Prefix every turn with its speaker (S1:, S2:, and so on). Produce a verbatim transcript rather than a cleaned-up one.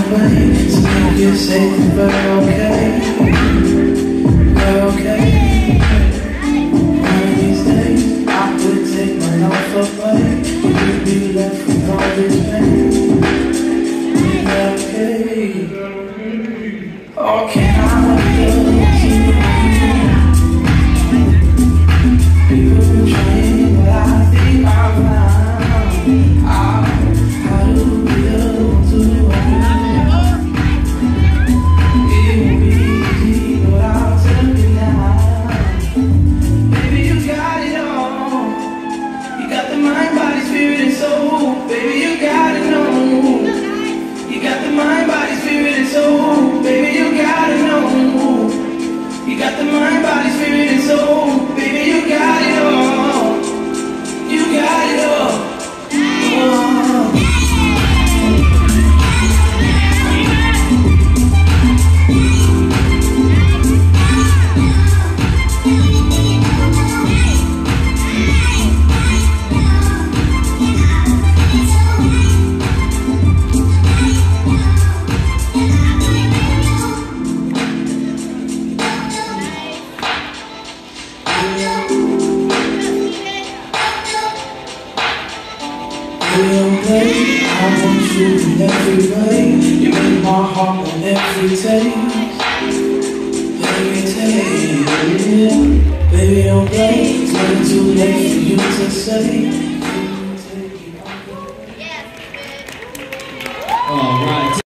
S1: away, so make it safe and we're okay. We're okay. One of these days, I would take my life away. You'd be left with all this pain. We're okay. Or can I love you? People trying, but I think I'm lying. How do we love to do it would be easy, but I'll tell you now. Baby, you got it all. You got the mind, body, spirit, and soul. Baby, you gotta know. You got the mind, body, spirit, and soul. Baby, you gotta know. You got the mind, body, spirit, and soul. Baby, you got it all. You got it all. Oh. I want you in every way. You make my heart on every taste. Every taste, yeah. Baby, don't play. It's never too late for you to say. Alright.